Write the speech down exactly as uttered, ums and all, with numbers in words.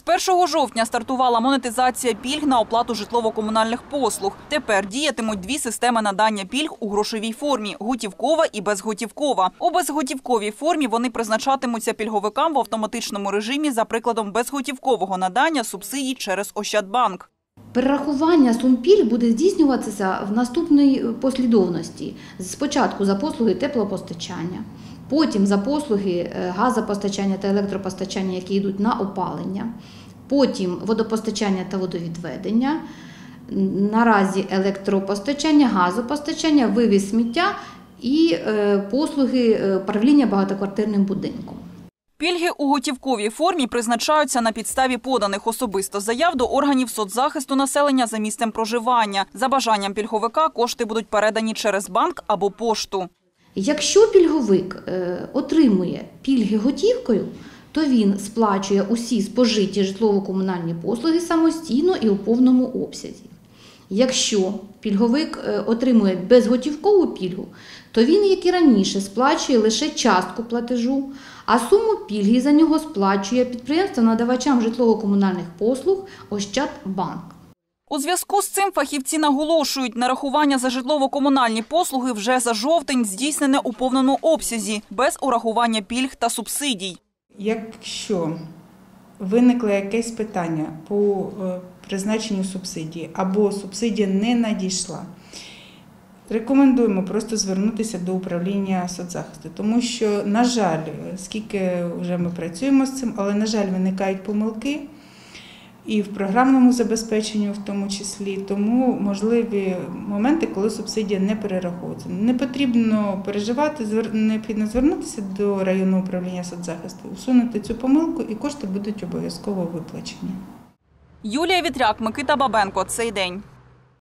першого жовтня стартувала монетизація пільг на оплату житлово-комунальних послуг. Тепер діятимуть дві системи надання пільг у грошовій формі – готівкова і безготівкова. У безготівковій формі вони призначатимуться пільговикам в автоматичному режимі за прикладом безготівкового надання субсидій через Ощадбанк. Перерахування сум пільг буде здійснюватися в наступній послідовності. Спочатку за послуги теплопостачання, потім за послуги газопостачання та електропостачання, які йдуть на опалення, потім водопостачання та водовідведення, наразі електропостачання, газопостачання, вивіз сміття і послуги управління багатоквартирним будинком. Пільги у готівковій формі призначаються на підставі поданих особисто заяв до органів соцзахисту населення за місцем проживання. За бажанням пільговика кошти будуть передані через банк або пошту. Якщо пільговик отримує пільги готівкою, то він сплачує усі спожиті житлово-комунальні послуги самостійно і у повному обсязі. Якщо пільговик отримує безготівкову пільгу, то він, як і раніше, сплачує лише частку платежу, а суму пільги за нього сплачує підприємство надавачам житлово-комунальних послуг Ощадбанк. У зв'язку з цим фахівці наголошують, нарахування за житлово-комунальні послуги вже за жовтень здійснене у повному обсязі, без урахування пільг та субсидій. Якщо виникло якесь питання по призначенню субсидії або субсидія не надійшла, рекомендуємо просто звернутися до управління соцзахисту, тому що, на жаль, скільки вже ми працюємо з цим, але, на жаль, виникають помилки і в програмному забезпеченні в тому числі, тому можливі моменти, коли субсидія не перераховується. Не потрібно переживати, необхідно звернутися до районного управління соцзахисту, усунути цю помилку і кошти будуть обов'язково виплачені. Юлія Вітряк, Микита Бабенко. Цей день.